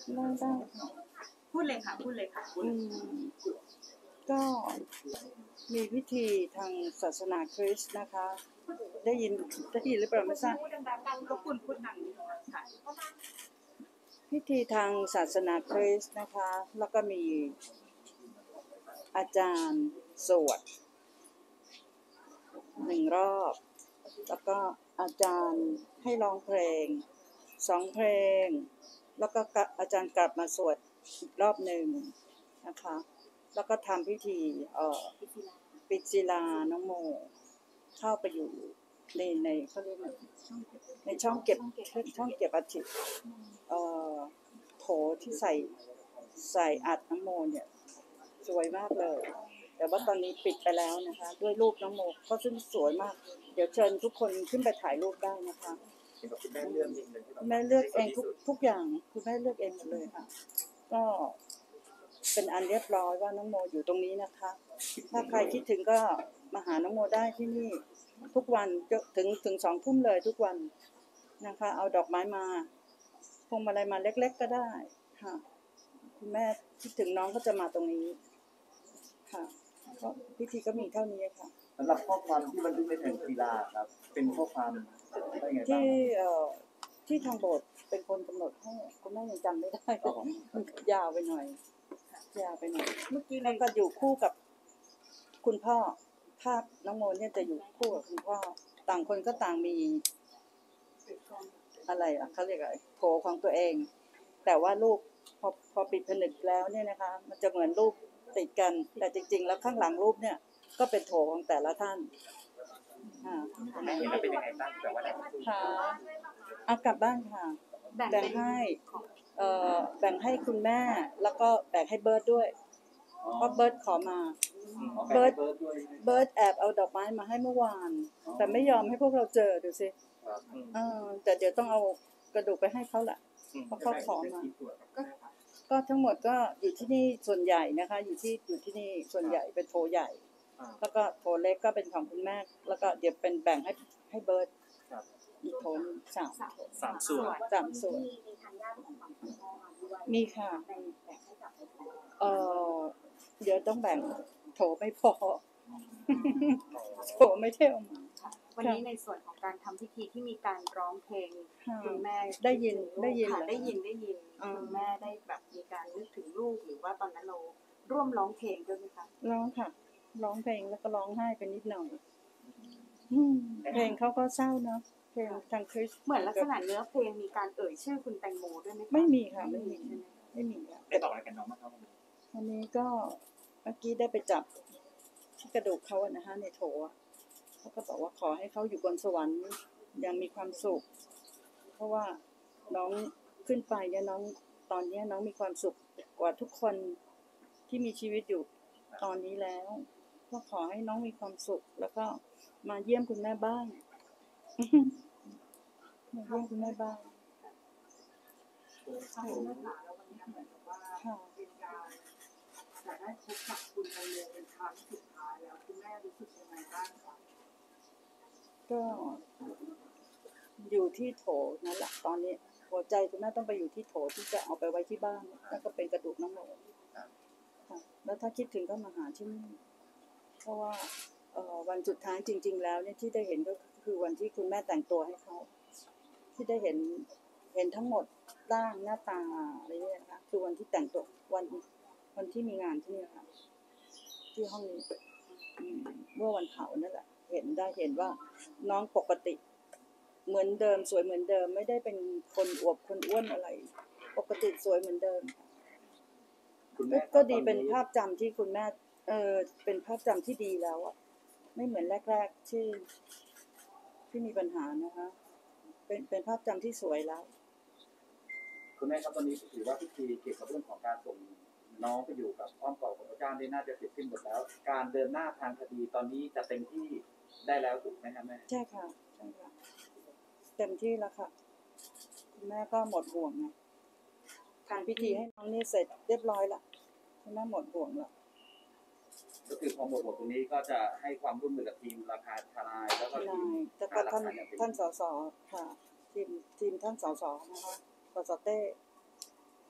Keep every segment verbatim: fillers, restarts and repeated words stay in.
ได้ได้พูดเลยค่ะพูดเลยค่ะอืมก็มีพิธีทางศาสนาคริสต์นะคะ ได้ยินได้ยินหรือเปล่าไม่ทราบก็คุณพูดดังค่ะพิธีทางศาสนาคริสต์นะคะ แล้วก็มีอาจารย์สวดหนึ่งรอบแล้วก็อาจารย์ให้ร้องเพลงสองเพลงแล้วก็อาจารย์กลับมาสวดอีกรอบหนึ่งนะคะแล้วก็ทำพิธีเอ่อปิศิลาน้องโมเข้าไปอยู่ในในเขาเรียกว่าในช่องเก็บช่องเก็บอัฐิเอ่อโถที่ใส่ใส่อัฐน้องโมเนี่ยสวยมากเลยแต่ว่าตอนนี้ปิดไปแล้วนะคะด้วยรูปน้องโมก็ซึ่งสวยมากเดี๋ยวเชิญทุกคนขึ้นไปถ่ายรูปได้นะคะคุณแม่เลือกเองคุณแม่เลือกเองทุกทุกอย่างคุณแม่เลือกเองหมดเลยค่ะก็เป็นอันเรียบร้อยว่าน้องโมอยู่ตรงนี้นะคะถ้าใครคิดถึงก็มาหาน้องโมได้ที่นี่ทุกวันถึงถึงสองทุ่มเลยทุกวันนะคะเอาดอกไม้มาพวงมาลัยมาเล็กๆก็ได้ค่ะคุณแม่คิดถึงน้องก็จะมาตรงนี้ค่ะก็พิธีก็มีเท่านี้ค่ะสำหรับข้อความที่บันทึกในแผ่นศิลาครับเป็นข้อความได้ไงบ้างที่เอ่อที่ทางโบสถ์เป็นคนกำหนดให้คุณแม่ยังจำไม่ได้มันยาวไปหน่อยยาวไปหน่อยเมื่อกี้แล้วก็อยู่คู่กับคุณพ่อภาพน้องโมเนี่ยจะอยู่คู่กับคุณพ่อต่างคนก็ต่างมีอะไรอ่ะเขาเรียกอะไรโถของตัวเองแต่ว่ารูปพอพอปิดผนึกแล้วเนี่ยนะคะมันจะเหมือนรูปติดกันแต่จริงๆแล้วข้างหลังรูปเนี่ยก็เป็นโถของแต่ละท่านค่ะแม่เห็นแล้วเป็นยังไงบ้างแต่ว่าค่ะเอากลับบ้านค่ะแบ่งให้เอ่อแบ่งให้คุณแม่แล้วก็แบ่งให้เบิร์ดด้วยเพราะเบิร์ดขอมาเบิร์ดเบิร์ดแอบเอาดอกไม้มาให้เมื่อวานแต่ไม่ยอมให้พวกเราเจอดูสิเออแต่เดี๋ยวต้องเอากระดูกไปให้เขาแหละเพราะเขาขอมาก็ทั้งหมดก็อยู่ที่นี่ส่วนใหญ่นะคะอยู่ที่อยู่ที่นี่ส่วนใหญ่เป็นโถใหญ่แล้วก็โถเล็กก็เป็นของคุณแม่แล้วก็เดี๋ยวเป็นแบ่งให้ให้เบิร์ดอีกโถสามสามส่วนสามส่วนมีค่ะเออเดี๋ยวต้องแบ่งโถไม่พอโถไม่เท่ามาวันนี้ในส่วนของการทำพิธีที่มีการร้องเพลงคุณแม่ได้ยินได้ยินได้ยินได้ยินคุณแม่ได้แบบมีการนึกถึงลูกหรือว่าตอนนั้นเราร่วมร้องเพลงด้วยไหมคะร้องค่ะร้องเพลงแล้วก็ร้องไห้ไปนิดหน่อยเพลงเขาก็เศร้าเนาะเพลงทางคริสเหมือนลักษณะเนื้อเพลงมีการเอ่ยชื่อคุณแตงโมด้วยไหมคะไม่มีค่ะไม่มีไม่มีค่ะได้บอกอะไรกันน้องบ้างครับวันนี้ก็เมื่อกี้ได้ไปจับที่กระดูกเขาอะนะคะในโถเขาก็บอกว่าขอให้เขาอยู่บนสวรรค์ยังมีความสุขเพราะว่าน้องขึ้นไปเนี่ยน้องตอนนี้น้องมีความสุขกว่าทุกคนที่มีชีวิตอยู่ตอนนี้แล้วก็ขอให้น้องมีความสุขแล้วก็มาเยี่ยมคุณแม่บ้างมาเยี่ยมคุณแม่บ้างค่ะแล้ววันนี้เหมือนกับว่าเป็นการจะได้พบกับคุณแตงโมเป็นครั้งสุดท้ายแล้วคุณแม่รู้สึกยังไงบ้างคะก็อยู่ที่โถนั่นแหละตอนนี้หัวใจคุณแม่ต้องไปอยู่ที่โถที่จะเอาไปไว้ที่บ้านแล้วก็เป็นกระดูกน้องโมค่ะแล้วถ้าคิดถึงก็มาหาที่นี่เพราะว่าเอ่อวันสุดท้ายจริงๆแล้วเนี่ยที่ได้เห็นก็คือวันที่คุณแม่แต่งตัวให้เขาที่ได้เห็นเห็นทั้งหมดร่างหน้าตาอะไรเนี่ยนะคะคือวันที่แต่งตัววันวันที่มีงานที่นี่ค่ะที่ห้องนี้เมื่อวันเผานั่นแหละเห็นได้เห็นว่าน้องปกติเหมือนเดิมสวยเหมือนเดิมไม่ได้เป็นคนอวบคนอ้วนอะไรปกติสวยเหมือนเดิมก็ดีเป็นภาพจำที่คุณแม่เออเป็นภาพจำที่ดีแล้วอ่ะไม่เหมือนแรกๆที่ที่มีปัญหานะคะเป็นเป็นภาพจำที่สวยแล้วคุณแม่ครับตอนนี้ถือว่าพิธีเกี่ยวกับเรื่องของการส่งน้องไปอยู่กับอ้อมกอดของพระเจ้าได้น่าจะเสร็จสิ้นหมดแล้วการเดินหน้าทางคดีตอนนี้จะเต็มที่ได้แล้วถูกไหมครับแม่ใช่ค่ะใช่ค่ะเต็มที่แล้วค่ะคุณแม่ก็หมดห่วงไงการพิธีให้น้องนี่เสร็จเรียบร้อยละคุณแม่หมดห่วงละก็คือพอหมดห่วงตรงนี้ก็จะให้ความร่วมมือกับทีมราคาทนายแล้วก็ทีมแล้วก็ท่านท่านสสค่ะทีมทีมท่านสสนะคะสสเต้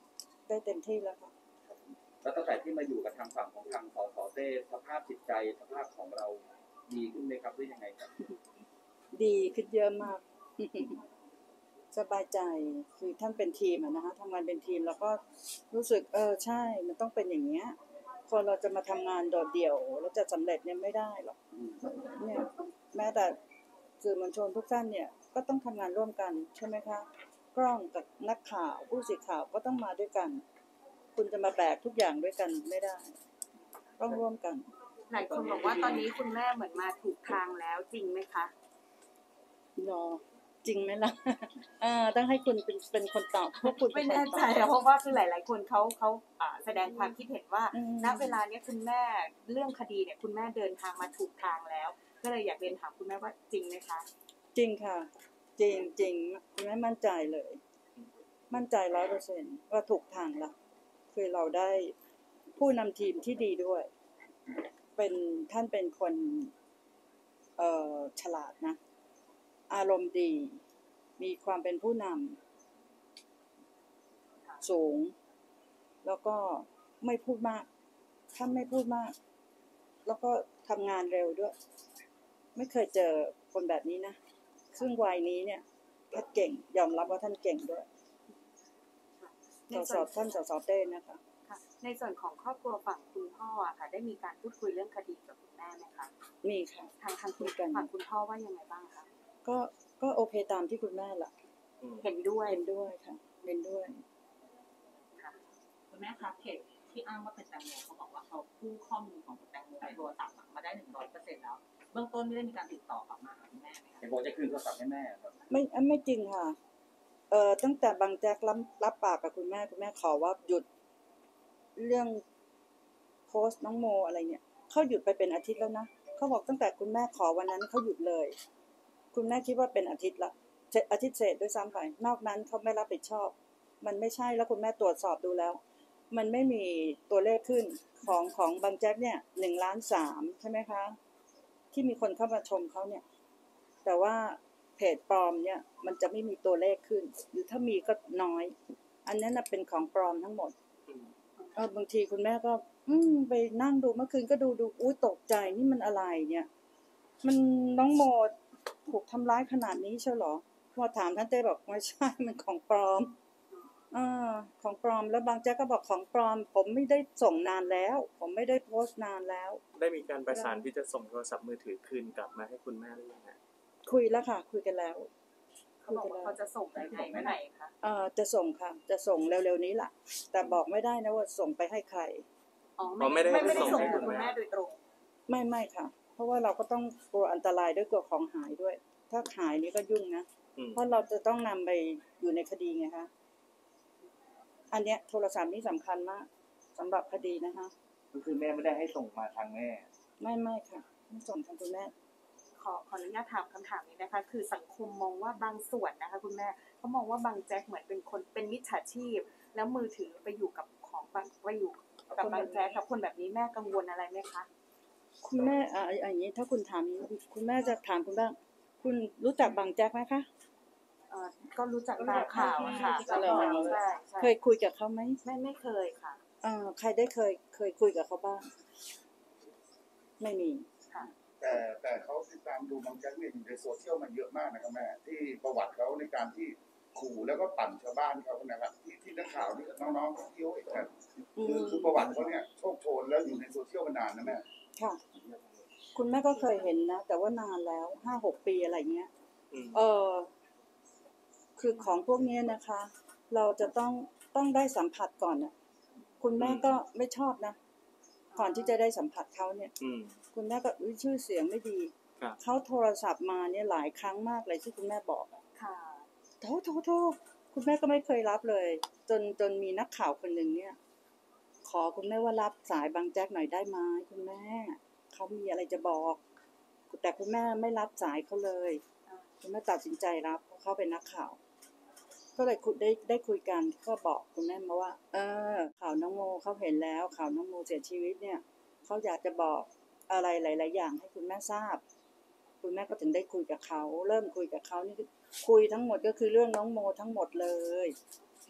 ได้เต็มที่แล้วค่ะแล้วตั้งแต่ที่มาอยู่กับทางฝั่งของทางสสเต้สภาพจิตใจสภาพของเราดีขึ้นไหมครับหรือยังไงครับดีขึ้นเยอะมาก สบายใจคือท่านเป็นทีมอะนะคะทำงานเป็นทีมแล้วก็รู้สึกเออใช่มันต้องเป็นอย่างเงี้ยคนเราจะมาทำงานโดดเดี่ยวแล้วจะสำเร็จเนี่ยไม่ได้หรอกเนี่ยแม้แต่สื่อมวลชนทุกท่านเนี่ยก็ต้องทำงานร่วมกันใช่ไหมคะกล้องกับนักข่าวผู้สื่อข่าวก็ต้องมาด้วยกัน คุณจะมาแบกทุกอย่างด้วยกันไม่ได้ต้องร่วมกันหลายคนบอกว่าตอนนี้คุณแม่เหมือนมาถูกทางแล้วจริงไหมคะรอจริงไหมล่ะ เออต้องให้คุณเป็นเป็นคนตอบพวกคุณเป็ไม่นคนแน่ตใจอบอะเพราะว่าคือหลาย ๆ คนเขาเขาอ่าแสดงความคิดเห็นว่าอืมณเวลาเนี้ยคุณแม่เรื่องคดีเนี่ยคุณแม่เดินทางมาถูกทางแล้ว ก็เลยอยากเรียนถามคุณแม่ว่าจริงไหมคะจริงค่ะ จริงจริงคุณแม่มั่นใจเลย มั่นใจร้อยเปอร์เซ็นต์ว่าถูกทางละคือเราได้ผู้นำทีมที่ดีด้วย เป็นท่านเป็นคนเอ่อฉลาดนะ อารมณ์ดี มีความเป็นผู้นำสูง แล้วก็ไม่พูดมากท่านไม่พูดมาก แล้วก็ทำงานเร็วด้วย ไม่เคยเจอคนแบบนี้นะ ซึ่งวัยนี้เนี่ยท่านเก่ง ยอมรับว่าท่านเก่งด้วยสสท่านสสเต้นะคะค่ะในส่วนของครอบครัวฝั่งคุณพ่ออะค่ะได้มีการพูดคุยเรื่องคดีกับคุณแม่ไหมคะมีค่ะทางทางคุณมีกันฝั่งคุณพ่อว่ายังไงบ้างคะก็ก็โอเคตามที่คุณแม่ละเห็นด้วยเห็นด้วยค่ะเห็นด้วยคุณแม่คะเพจที่อ้างว่าเป็นแตงโมเขาบอกว่าเขากู้ข้อมูลของคุณแตงโมในโทรศัพท์มาได้หนึ่งร้อยเปอร์เซ็นต์แล้วเบื้องต้นไม่ได้มีการติดต่อกลับมาหาคุณแม่ไหมคะเห็นบอกจะคืนโทรศัพท์ให้แม่ครับไม่อันไม่จริงค่ะ เอ่อตั้งแต่บางแจ๊กรับรับปากกับคุณแม่คุณแม่ขอว่าหยุดเรื่องโพสต์น้องโมอะไรเนี่ยเขาหยุดไปเป็นอาทิตย์แล้วนะเขาบอกตั้งแต่คุณแม่ขอวันนั้นเขาหยุดเลย คุณแม่คิดว่าเป็นอาทิตย์ละเจ็ดอาทิตย์เศษด้วยซ้ำไปนอกนั้นเขาไม่รับผิดชอบ มันไม่ใช่แล้วคุณแม่ตรวจสอบดูแล้ว มันไม่มีตัวเลขขึ้นของของบางแจ๊กเนี่ยหนึ่งล้านสามใช่ไหมคะที่มีคนเข้ามาชมเขาเนี่ย แต่ว่าเพจปลอมเนี่ยมันจะไม่มีตัวเลขขึ้น หรือถ้ามีก็น้อย อันนั้นนะเป็นของปลอมทั้งหมดเออบางทีคุณแม่ก็ อืมไปนั่งดูเมื่อคืนก็ดูดูอุ้ยตกใจนี่มันอะไรเนี่ย มันน้องโมถูกทำร้ายขนาดนี้ใช่เหรอพอถามท่านเต้บอกไม่ใช่มันของปลอมอ่าของปลอมแล้วบางแจ๊กก็บอกของปลอม ผมไม่ได้ส่งนานแล้ว ผมไม่ได้โพสต์นานแล้วได้มีการประสานที่จะส่งโทรศัพท์มือถือคืนกลับมาให้คุณแม่หรือยังไงคุยแล้วค่ะ คุยกันแล้วเขาบอกว่าเขาจะส่งไปไหนเมื่อไหร่คะเอ่อจะส่งค่ะ จะส่งเร็วๆนี้ล่ะ แต่บอกไม่ได้นะว่าส่งไปให้ใครอ๋อไม่ได้ไม่ได้ส่งถึงคุณแม่โดยตรงไม่ไม่ค่ะ เพราะว่าเราก็ต้องกลัวอันตรายด้วยกลัวของหายด้วย ถ้าหายนี่ก็ยุ่งนะอืมเพราะเราจะต้องนำไปอยู่ในคดีไงคะ อันเนี้ยโทรศัพท์นี่สำคัญมากสำหรับคดีนะคะก็คือแม่ไม่ได้ให้ส่งมาทางแม่ไม่ไม่ค่ะไม่ส่งทางคุณแม่ขอขออนุญาตถามคำถามนี้นะคะ คือสังคมมองว่าบางส่วนนะคะคุณแม่เขามองว่าบางแจ็คเหมือนเป็นคนเป็นมิจฉาชีพ แล้วมือถือไปอยู่กับของบางไปอยู่กับบางแจ็คกับคนแบบนี้แม่กังวลอะไรไหมคะคุณแม่อ่าอย่างนี้ถ้าคุณถามอย่างนี้คุณแม่จะถามคุณบ้างคุณรู้จักบางแจ็คไหมคะเอ่อก็รู้จักตามข่าวอะค่ะเหรอใช่ใช่เคยคุยกับเขาไหมไม่ไม่เคยค่ะเอ่อใครได้เคยเคยคุยกับเขาบ้าง ไม่มีค่ะแต่แต่เขาติดตามดูบางแจ๊กเนี่ยอยู่ในโซเชียลมันเยอะมากนะครับแม่ที่ประวัติเขาในการที่ขู่แล้วก็ปั่นชาวบ้านเขานะครับที่ที่นักข่าวที่น้องๆที่เขาเห็นกันคือคือประวัติเขาเนี่ยโชคโชนแล้วอยู่ในโซเชียลมานานนะแม่ค่ะ คุณแม่ก็เคยเห็นนะ แต่ว่านานแล้วห้าหกปีอะไรเงี้ยอืมเออคือของพวกนี้นะคะ เราจะต้องต้องได้สัมผัสก่อนน่ะ คุณแม่ก็ไม่ชอบนะ ก่อนที่จะได้สัมผัสเขาเนี่ยอืมคุณแม่ก็อุ๊ยชื่อเสียงไม่ดีครับเขาโทรศัพท์มาเนี่ยหลายครั้งมากเลยที่คุณแม่บอกอะค่ะโทรโทรโทรคุณแม่ก็ไม่เคยรับเลย จนจนมีนักข่าวคนหนึ่งเนี่ย ขอคุณแม่ว่ารับสายบางแจ๊กหน่อยได้ไหมคุณแม่เขามีอะไรจะบอก แต่คุณแม่ไม่รับสายเขาเลย คุณแม่ตัดสินใจรับเพราะเขาเป็นนักข่าว ก็เลยคุยได้ได้คุยกันก็บอกคุณแม่มาว่า เออ ข่าวน้องโมเขาเห็นแล้ว ข่าวน้องโมเสียชีวิตเนี่ยเขาอยากจะบอกอะไรหลาย ๆ อย่างให้คุณแม่ทราบ คุณแม่ก็ถึงได้คุยกับเขา เริ่มคุยกับเขานี่คุยทั้งหมดก็คือเรื่องน้องโมทั้งหมดเลย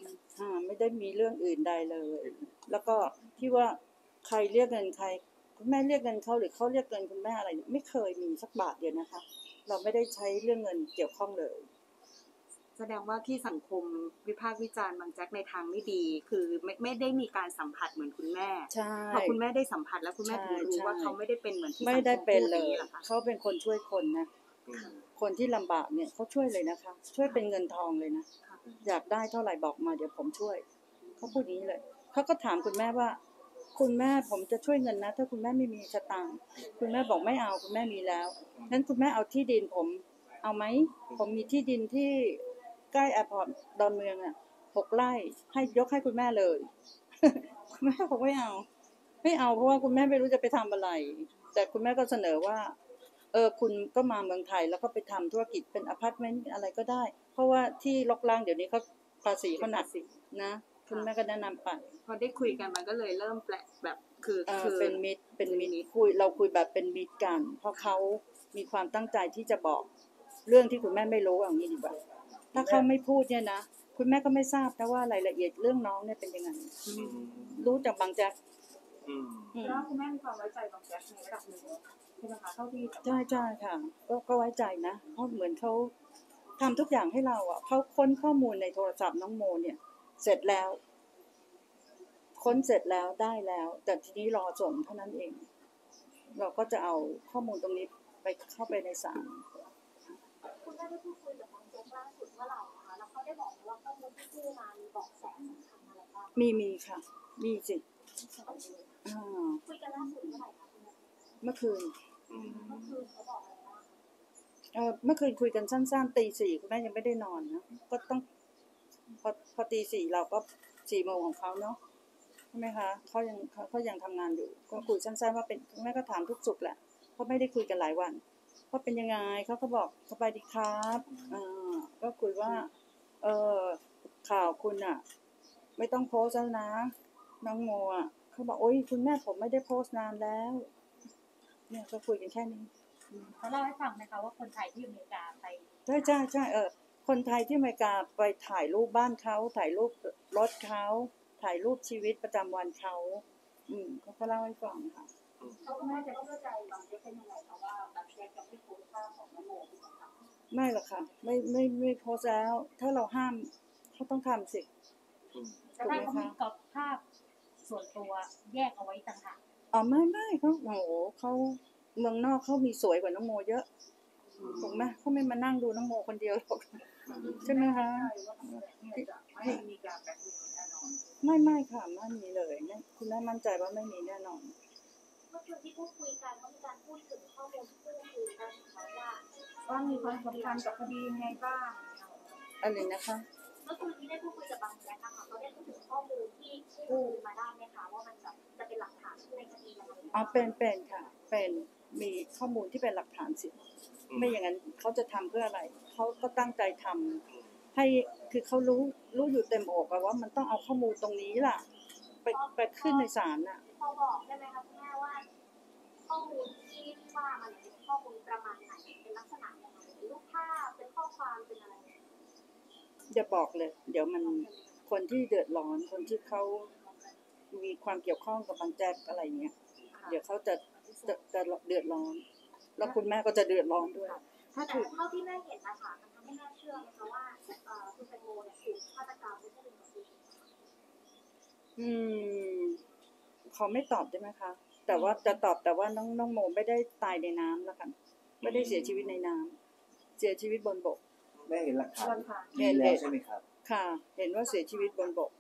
อ่าไม่ได้มีเรื่องอื่นใดเลย แล้วก็ที่ว่าใครเรียกเงินใครคุณแม่เรียกเงินเขาหรือเขาเรียกเงินคุณแม่อะไรไม่เคยมีสักบาทเดียวนะคะ เราไม่ได้ใช้เรื่องเงินเกี่ยวข้องเลยแสดงว่าที่สังคมวิพากษ์วิจารณ์บางแจ็คในทางไม่ดี คือไม่ไม่ได้มีการสัมผัสเหมือนคุณแม่ใช่พอคุณแม่ได้สัมผัสแล้วคุณแม่ถึงรู้ใช่ว่าเขาไม่ได้เป็นเหมือนที่สังคไม่มได้เป็นพูดเลอย่างยนี้เหรอคะเขาเป็นคนช่วยคนนะอืมคนที่ลำบากเนี่ยเขาช่วยเลยนะคะ ช่วยเป็นเงินทองเลยนะ อยากได้เท่าไหร่บอกมาเดี๋ยวผมช่วยเขาพูดอย่างนี้เลยเขาก็ถามคุณแม่ว่า คุณแม่ผมจะช่วยเงินนะ ถ้าคุณแม่ไม่มีสตางค์คุณแม่บอกไม่เอาคุณแม่มีแล้วงั้นคุณแม่เอาที่ดินผมเอาไหมผมมีที่ดินที่ใกล้แอร์พอร์ตดอนเมืองอ่ะหกไร่ให้ยกให้คุณแม่เลย คุณแม่บอกไม่เอา ไม่เอาเพราะว่าคุณแม่ไม่รู้จะไปทำอะไร แต่คุณแม่ก็เสนอว่า เออคุณก็มาเมืองไทยแล้วก็ไปทำธุรกิจเป็นอพาร์ตเมนต์อะไรก็ได้ เพราะว่าที่ลกล้างเดี๋ยวนี้เขาภาษีเขาหนักนะ คุณแม่ก็แนะนำไปพอได้คุยกันมันก็เลยเริ่มแปลกแบบคือเออคือเป็นมิตรเป็นมิตรคุยเราคุยแบบเป็นมิตรกัน เพราะเขามีความตั้งใจที่จะบอกเรื่องที่คุณแม่ไม่รู้อย่างนี้ดีกว่าถ้าเขาไม่พูดเนี่ยนะคุณแม่ก็ไม่ทราบนะว่ารายละเอียดเรื่องน้องเนี่ยเป็นยังไงอืมรู้จากบางแจ๊กอืมอืมแล้วคุณแม่มีความไว้ใจบางแจ๊กในระดับหนึ่งใช่ไหมคะเท่าที่ใช่ใช่ค่ะก็ก็ไว้ใจนะเพราะเหมือนเขาทำทุกอย่างให้เราอ่ะเขาค้นข้อมูลในโทรศัพท์น้องโมเนี่ย เสร็จแล้ว ค้นเสร็จแล้วได้แล้ว แต่ทีนี้รอส่งเท่านั้นเอง เราก็จะเอาข้อมูลตรงนี้ไปเข้าไปในศาลคุณแม่ได้พูดคุยกับบางแจ๊กล่าสุดเมื่อไหร่คะแล้วเขาได้บอกไหมว่าข้อมูลที่กู้มามีเบาะแสสำคัญอะไรบ้างมีมีค่ะ มีสิอ่าคุยกันล่าสุดเมื่อไหร่คะคุณแม่เมื่อคืนอืมก็คือเขาบอกอะไรบ้างเออเมื่อคืนคุยกันสั้นๆตีสี่คุณแม่ยังไม่ได้นอนนะก็ต้อง พอพอตีสี่เราก็สี่โมงของเขาเนาะใช่ไหมคะเขายังเขาเขายังทำงานอยู่ ก็คุยสั้นๆว่าเป็นคุณแม่ก็ถามทุกสุขแหละเพราะไม่ได้คุยกันหลายวันว่าเป็นยังไงเขาก็บอกสบายดีครับอ่าก็คุยว่า เออข่าวคุณอ่ะ ไม่ต้องโพสต์แล้วนะน้องโมอ่ะเขาบอกโอ๊ยคุณแม่ผมไม่ได้โพสต์นานแล้ว เนี่ยก็คุยกันแค่นี้เขาเล่าให้ฟังไหมคะว่าคนไทยที่อเมริกาไปใช่ใช่ใช่เออคนไทยที่อเมริกาไปถ่ายรูปบ้านเขาถ่ายรูปรถเขาถ่ายรูปชีวิตประจำวันเขาอืมเขาก็เล่าให้ฟังค่ะเขาคุณแม่จะเชื่อใจบางแจ๊กเป็นยังไงเพราะว่าบางแจ๊กยังไม่โพสต์ภาพของน้องโมที่เขาทำไม่หรอกค่ะ ไม่ไม่ไม่โพสต์แล้ว ถ้าเราห้ามเขาต้องทำสิอืมแต่ถ้าเขามีกรอบภาพส่วนตัวแยกเอาไว้ต่างหากอ๋อไม่ไม่เขาโอ้โหเขาเมืองนอกเขามีสวยกว่าน้องโมเยอะถูกไหมเขาไม่มานั่งดูน้องโมคนเดียวหรอกใช่ไหมคะไม่มีการแบล็คเมลแน่นอนไม่ไม่ค่ะไม่มีเลยไม่คุณแม่มั่นใจว่าไม่มีแน่นอนเมื่อคืนที่พูดคุยกันเขามีการพูดถึงข้อมูลที่พูดคุยกันเขาว่าว่ามีความสำคัญกับคดียังไงบ้างอะไรนะคะเมื่อคืนที่ได้พูดคุยกับบางแจ๊กนะคะเขาได้พูดถึงข้อมูลที่กู้มาได้ไหมคะว่ามันจะจะเป็นหลักฐานในคดีอะไรอ๋อเป็นเป็นค่ะ เป็นมีข้อมูลที่เป็นหลักฐานสิ ไม่อย่างนั้นเขาจะทำเพื่ออะไร เขาก็ตั้งใจทำให้คือเขารู้รู้อยู่เต็มอกอะว่ามันต้องเอาข้อมูลตรงนี้ล่ะ ไปไปขึ้นในศาลน่ะพอบอกได้ไหมคะคุณแม่ว่า ข้อมูลที่ว่ามันเป็นข้อมูลประมาณไหนเป็นลักษณะยังไงเป็นรูปภาพเป็นข้อความเป็นอะไรอย่าบอกเลย เดี๋ยวมันคนที่เดือดร้อนคนที่เขามีความเกี่ยวข้องกับบางแจ๊กอะไรเงี้ยเดี๋ยวเขาจะจะจะเดือดร้อน แล้วคุณแม่ก็จะเดือดร้อนด้วยถ้าแต่ถูกเท่าที่แม่เห็นนะคะมันทำให้แม่เชื่อนะคะว่าเอ่อคุณแตงโมเนี่ยถูกฆาตกรรมไม่ใช่เป็นอุบัติเหตุอืมเขาไม่ตอบได้ไหมคะ แต่ว่าจะตอบแต่ว่าน้องน้องโมไม่ได้ตายในน้ำแล้วกันไม่ได้เสียชีวิตในน้ำเสียชีวิตบนบกแม่เห็นหลักฐานวันผ่านเห็นแล้วใช่ไหมครับค่ะ เห็นว่าเสียชีวิตบนบก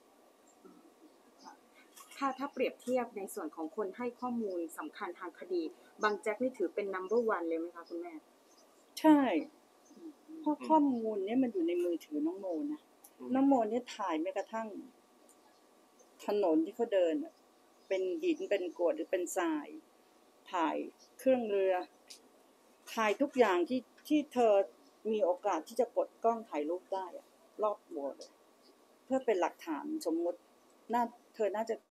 ถ้าถ้าเปรียบเทียบในส่วนของคนให้ข้อมูลสำคัญทางคดี บางแจ็คนี่ถือเป็น number one เลยไหมคะคุณแม่ใช่ เพราะข้อมูลเนี้ยมันอยู่ในมือถือน้องโมนะ น้องโมเนี่ยถ่ายแม้กระทั่ง ถนนที่เขาเดินอะเป็นหินเป็นกรวดหรือเป็นทราย ถ่ายเครื่องเรือ ถ่ายทุกอย่างที่ที่เธอมีโอกาสที่จะกดกล้องถ่ายรูปได้อะรอบตัวเลย เพื่อเป็นหลักฐานสมมติน่าเธอน่าจะ